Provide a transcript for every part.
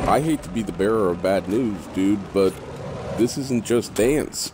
I hate to be the bearer of bad news, dude, but this isn't just dance.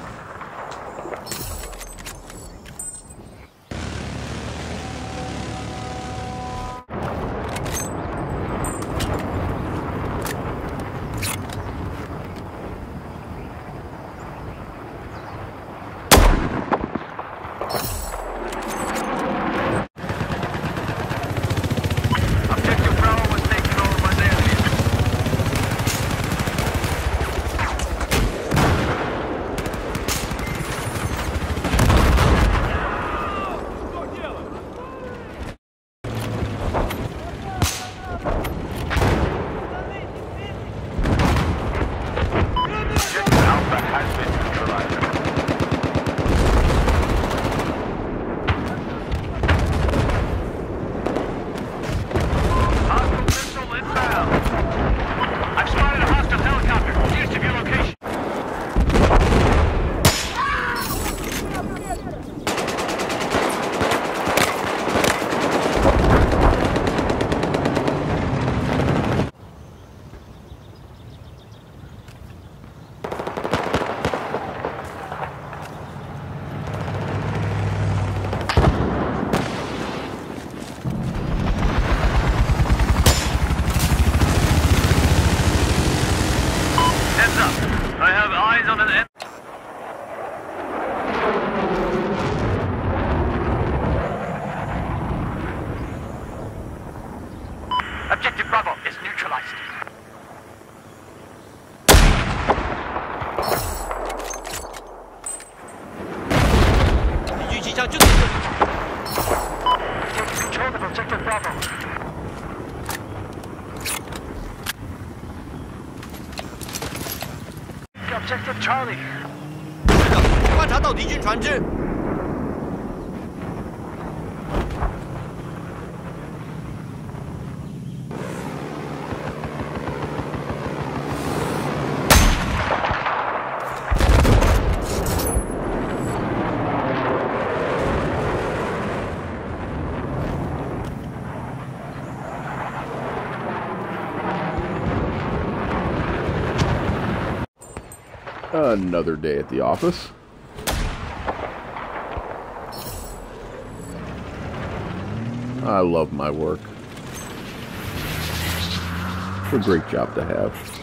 Objective Bravo is neutralized. 敌军机枪就在这里。Take control of Objective Bravo. Objective Charlie. 观察到敌军船只。 Another day at the office. I love my work. It's a great job to have.